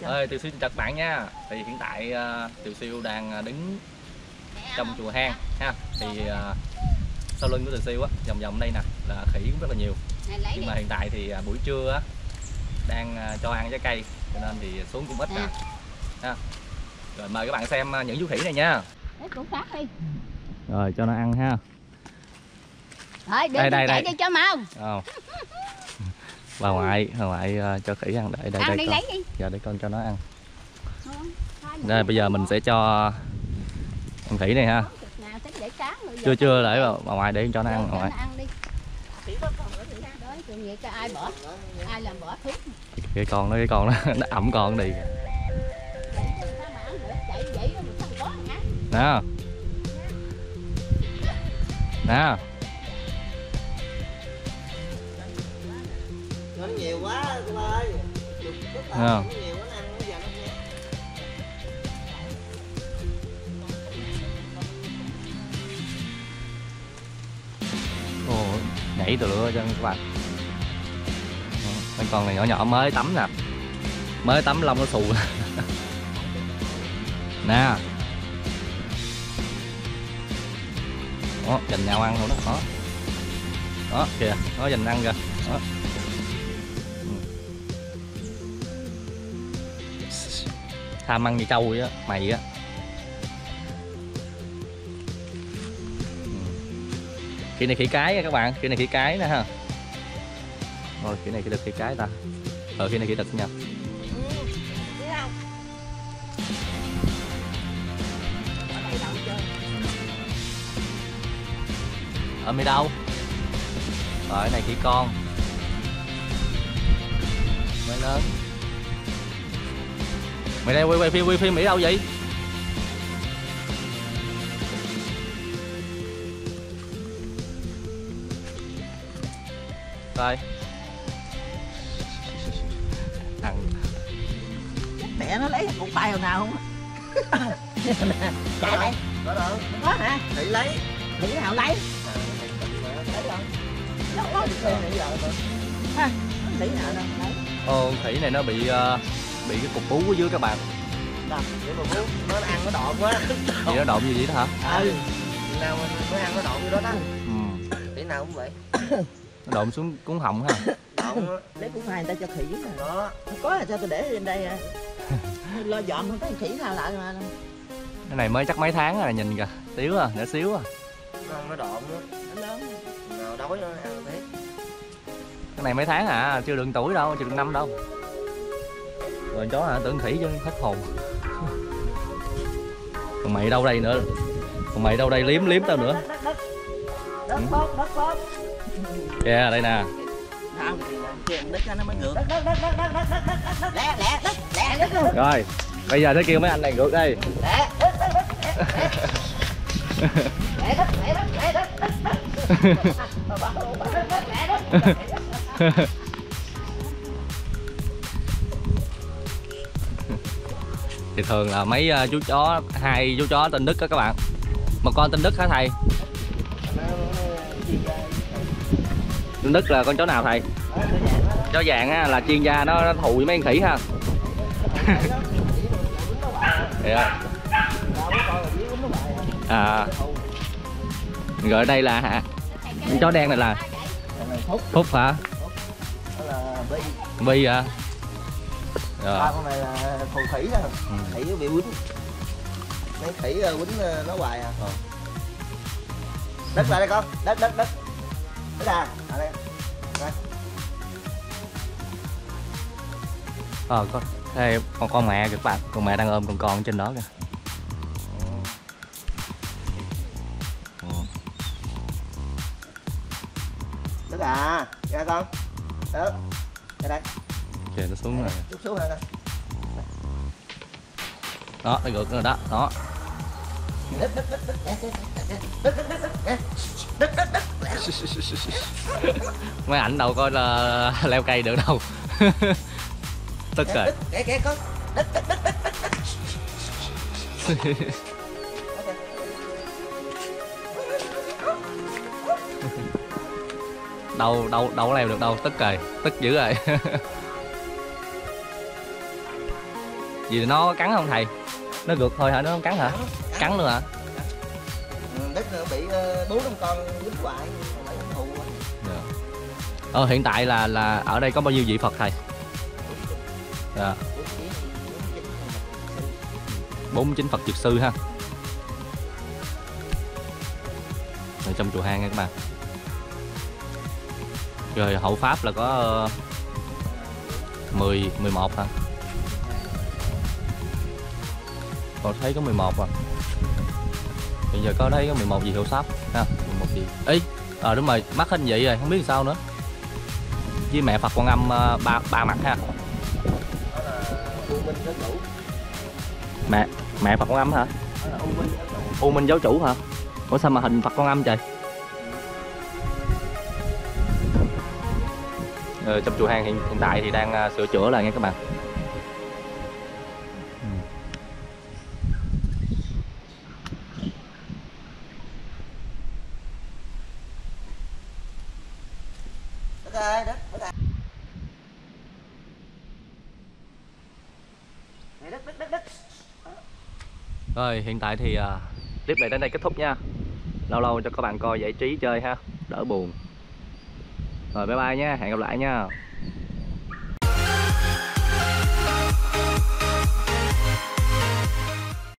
Ơi, Tiều Siêu chào các bạn nha. Thì hiện tại Tiều Siêu đang đứng trong chùa hang ha. Thì sau lưng của Tiều Siêu á, vòng vòng đây nè là khỉ cũng rất là nhiều. Nhưng mà hiện tại thì buổi trưa á đang cho ăn trái cây cho nên thì xuống cũng ít ha. Rồi mời các bạn xem những chú khỉ này nha. Rồi cho nó ăn ha. Rồi, đây đi cho mau. Bà ngoại cho khỉ ăn. Đây con. Lấy đi. Giờ để con cho nó ăn. Đây bây giờ mình sẽ cho con khỉ này ha. Chưa để bà ngoại để cho nó ăn. Ngoại. Ai làm bỏ thuốc. Cái con nó ẩm con đi. Nè. Nè. Nó nhiều quá cô ơi. Nhiều nhảy từ lửa cho các bạn. Mấy con này nhỏ nhỏ mới tắm nè, mới tắm lông nó xù. Nè, đó dành nhau ăn luôn đó. Đó kìa, nó dành ăn kìa. Đó. Tham ăn như trâu vậy á, mày á. Khỉ này khỉ cái nha các bạn, khỉ này khỉ cái nè ha. Rồi khỉ này khỉ đực khỉ cái ta. Khỉ này khỉ đực nha. Ở mày đâu? Rồi cái này khỉ con. Mới lớn. Mày đây quay phim Mỹ đâu vậy? Rồi. Ăn. Mẹ nó lấy cục bài hồi nào không? Chạy đây. Có đâu? Có hả? Thủy lấy. Thủy nào lấy? Lấy rồi. Nó có Thủy nào đâu lấy. Khỉ này nó bị cái cục bú ở dưới các bạn. Đâu, để mà bú nó ăn nó độn quá. Gì nó độn như vậy đó hả? Nào nó ăn nó độn như đó đó. Khỉ nào cũng vậy. Nó độn xuống cuốn họng ha. Độn đấy cũng phải người ta cho khỉ nè. Đó. Có là sao tôi để lên đây à. Lo dọn không thấy khỉ nào lại mà. Cái này mới chắc mấy tháng rồi nhìn kìa, xíu à, nhỏ xíu à. Nó độn nữa, nó lớn. Nào đói nó ăn thế. Cái này mấy tháng à, chưa được tuổi đâu, chưa được năm đâu. Rồi chó hả, tưởng khỉ chứ hết hồn. Còn mày đâu đây nữa? Còn mày đâu đây liếm tao nữa? Đất bóp. Kìa, đây nè. Không, đất nó mới ngược. Lẹ luôn. Rồi, bây giờ sẽ kêu mấy anh này ngược đây. Thì thường là mấy chú chó, hai chú chó tên Đức đó các bạn. Một con tên Đức hả thầy? Tên Đức là con chó nào thầy? Chó vàng á, là chuyên gia nó thù với mấy con khỉ ha. Rồi đây là hả? Chó đen này là Phúc hả? Bi à? Rồi. Con này là phù khỉ đó. Khỉ bị quýnh. Mấy khỉ quýnh nó hoài à. Đất lại đây con. Đất. Đất à. À đây. Rồi. Đây con mẹ kìa các bạn, con mẹ đang ôm con trên đó kìa. Đất à, ra con. Đất. Đây. Kìa nó xuống rồi. Chút xuống rồi. Đó, nó gượt rồi đó, đó. Mấy ảnh đâu có leo cây được đâu. Tức rồi. Kìa con. Đất. đâu có leo được đâu, tức rồi, tức dữ rồi. Vì nó cắn không thầy? Nó gượt thôi hả? Nó không cắn hả? Cắn nữa hả? Đất bị 4-5 con dính hoài, phải thù quá. Hiện tại là ở đây có bao nhiêu vị Phật thầy? Dạ. 49 Phật Dược Sư ha. Ở trong chùa hang nha các bạn. Rồi hậu pháp là có 11 hả? Còn thấy có 11 à. Bây giờ có thấy có 11 gì hậu pháp ha, 11 gì. Ý, đúng rồi, mắc hình vậy rồi, không biết sao nữa. Với mẹ Phật Quan Âm ba mặt ha. Mẹ Phật Quan Âm hả? U Minh giáo chủ hả? Ủa sao mà hình Phật Quan Âm trời? Trong chùa hang hiện tại thì đang sửa chữa lại nha các bạn. Rồi hiện tại thì clip này đến đây kết thúc nha. Lâu lâu cho các bạn coi giải trí chơi ha, đỡ buồn. Rồi bye bye nha, hẹn gặp lại nha.